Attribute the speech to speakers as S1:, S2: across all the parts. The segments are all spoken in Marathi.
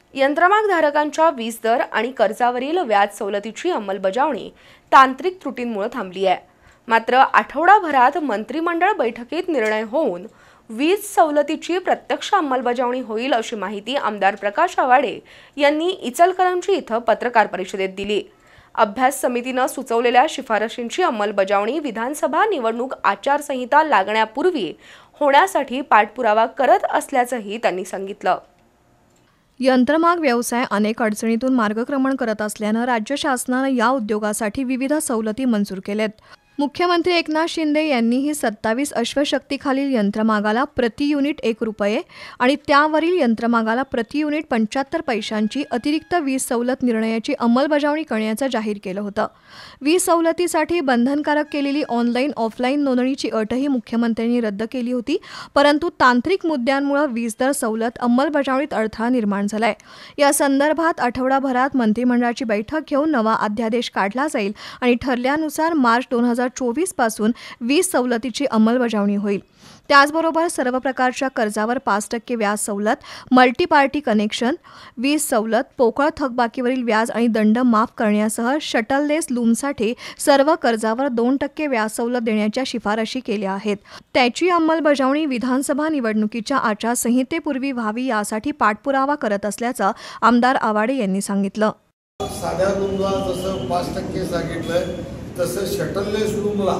S1: यंत्रमागधारकांच्या वीज दर आणि कर्जावरील व्याज सवलतीची अंमलबजावणी तांत्रिक त्रुटींमुळे थांबली आहे। मात्र आठवडाभरात मंत्रिमंडळ बैठकीत निर्णय होऊन वीज सवलतीची प्रत्यक्ष अंमलबजावणी होईल अशी माहिती आमदार प्रकाश आवाडे यांनी इचलकरंजी इथं पत्रकार परिषदेत दिली। अभ्यास समितीने सुचवलेल्या शिफारशींची अंमलबजावणी विधानसभा निवडणूक आचारसंहिता लागण्यापूर्वी होण्यासाठी पाठपुरावा करत असल्याचंही त्यांनी सांगितलं।
S2: यंत्रमाग व्यवसाय अनेक अडचणीतून मार्गक्रमण करत असल्यानं राज्य शासनाने या उद्योगासाठी विविध सवलती मंजूर केल्यात। मुख्यमंत्री एकनाथ शिंदे यांनीही 27 अश्वशक्तीखालील यंत्रमागाला प्रति युनिट 1 रुपये आणि त्यावरील यंत्रमागाला प्रति युनिट 75 पैशांची अतिरिक्त वीज सवलत निर्णयाची अंमलबजावणी करण्याचं जाहीर केलं होतं। वीज सवलतीसाठी बंधनकारक केलेली ऑनलाईन ऑफलाईन नोंदणीची अटही मुख्यमंत्र्यांनी रद्द केली होती, परंतु तांत्रिक मुद्द्यांमुळे वीज दर सवलत अंमलबजावणीत अडथळा निर्माण झालाय। या संदर्भात आठवडाभरात मंत्रिमंडळाची बैठक घेऊन नवा अध्यादेश काढला जाईल आणि ठरल्यानुसार मार्च 2024 पासून वीज सवलतीची अंमलबजावणी होईल। त्याचबरोबर सर्व प्रकारच्या कर्जावर 5% व्याज सवलत, मल्टी पार्टी कनेक्शन, वीज सवलत, पोकळ थकबाकीवरील व्याज आणि दंड माफ करण्यासह शटललेस लूमसाठी सर्व कर्जावर 2% व्याज सवलत देण्याच्या शिफारशी केल्या आहेत। त्याची अंमलबजावणी विधानसभा निवडणुकीच्या आचारसंहितेपूर्वी व्हावी यासाठी पाठपुरावा करत असल्याचं आमदार आवाडे यांनी सांगितलं।
S3: साध्या लूमला जसं 5% सांगितलं तसं शटललेस लूमला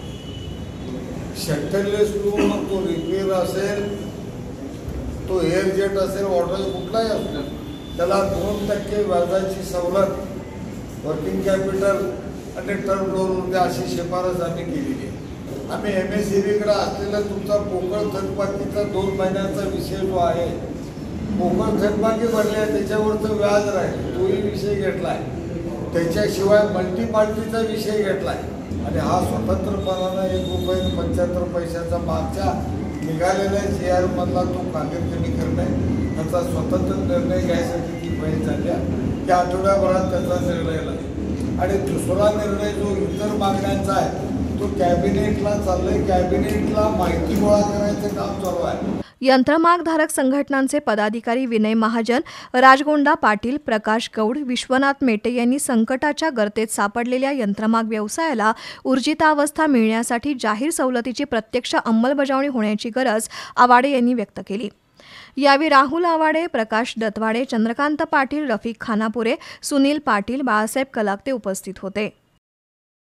S3: तो रिपेअर असेल, तो एअर जेट असेल, वॉटर कुठलाही असेल, त्याला 2% व्याजाची सवलत वर्किंग कॅपिटल आणि टर्म लोनमध्ये अशी शिफारस आम्ही केलेली आहे। आम्ही MSEBीकडे असलेला तुमचा पोकळ थकबाकीचा 2 महिन्याचा विषय जो आहे, पोकळ थकबाकी भरले त्याच्यावरचं व्याज राहील तोही विषय घेतला आहे। त्याच्याशिवाय मल्टी पार्टीचा विषय घेतला आहे आणि हा स्वतंत्रपणानं 1 रुपये 75 पैशाचा मागच्या निघालेल्या JR मधला तो कागद कमी करणे याचा स्वतंत्र निर्णय घ्यायसाठी ती वेळ झाल्या त्या आठवड्याभरात त्याचा निर्णय लागेल। आणि दुसरा निर्णय जो इतर मागण्यांचा आहे तो कॅबिनेटला चाललाय। कॅबिनेटला माहिती गोळा करायचं काम चालू आहे।
S2: यंत्रमागधारक संघटनांचे पदाधिकारी विनय महाजन, राजगोंडा पाटील, प्रकाश गौड, विश्वनाथ मेटे यांनी संकटाच्या गर्तेत सापडलेल्या यंत्रमाग व्यवसायाला ऊर्जितावस्था मिळण्यासाठी जाहीर सवलतीची प्रत्यक्ष अंमलबजावणी होण्याची गरज आवाडे यांनी व्यक्त केली। यावेळी राहुल आवाडे, प्रकाश दत्वाडे, चंद्रकांत पाटील, रफिक खानापुरे, सुनील पाटील, बाळासाहेब कलागते उपस्थित होते।